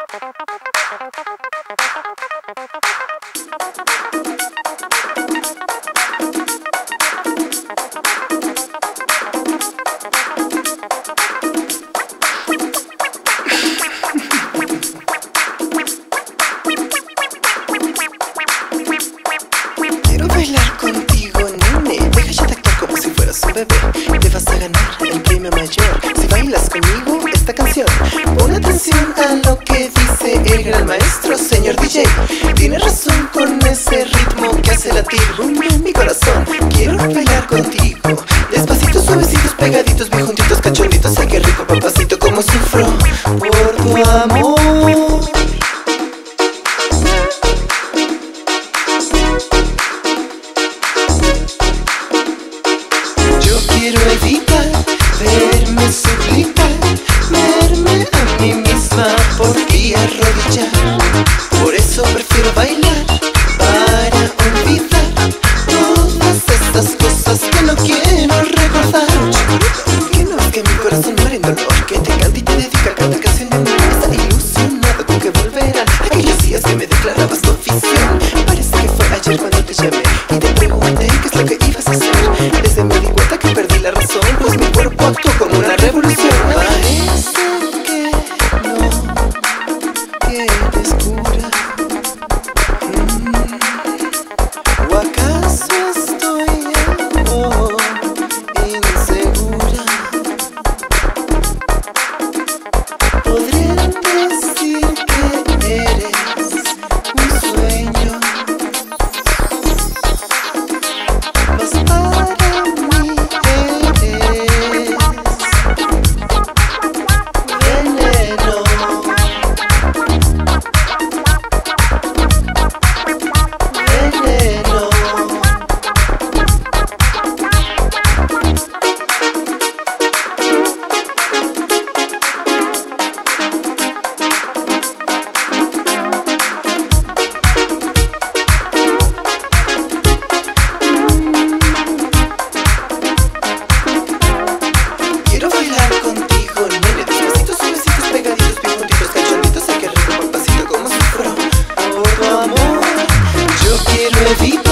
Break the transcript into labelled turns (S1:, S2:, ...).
S1: Quiero bailar contigo, nene. Deja ya de actuar como si fueras un bebé. Te vas a ganar el premio mayor si bailas conmigo esta canción. Pon atención a lo que dice el gran maestro, señor DJ. Tienes razón con ese ritmo que hace latir mi corazón. Quiero bailar contigo, despacito, suavecitos, pegaditos, bien juntitos, cachonditos. Ay, qué rico, papacito, como sufro por tu amor. Quiero evitar verme suplicar, verme a mí misma por ti arrodillar. Por eso prefiero bailar para olvidar todas estas cosas que no quiero recordar. Que no es que mi corazón muere en dolor, que te cante y te dedica cada canción de amor. Está ilusionado con que volverán aquellos días que me declarabas tu afición. Parece que fue ayer cuando te llamé y te pregunté qué es lo que ibas a hacer. Desde me di cuenta que perdí la razón, pues mi cuerpo actuó como una revolución. Parece que no tienes cura. ¿O acaso estoy algo insegura? Podría decir que eres un sueño, mas para mí eres veneno. Veneno. Quiero bailar contigo, nene. Despacito, suavecitos, pegaditos, bien juntitos, cachonditos. Ay, qué rico, papacito, como sufro por tu amor. Yo quiero evitar